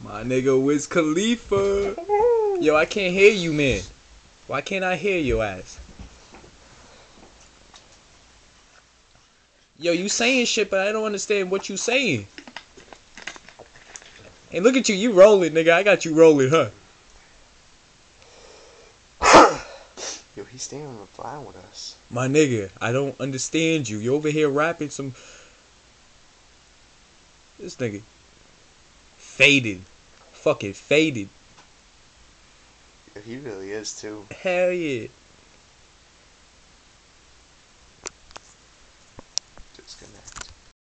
My nigga Wiz Khalifa. Yo, I can't hear you, man. Why can't I hear your ass? Yo, you saying shit, but I don't understand what you saying. Hey, look at you. You rolling, nigga. I got you rolling, huh? Yo, he's staying on the fly with us. My nigga, I don't understand you. You over here rapping some... This nigga. Faded. Fucking faded. Yo, he really is, too. Hell yeah.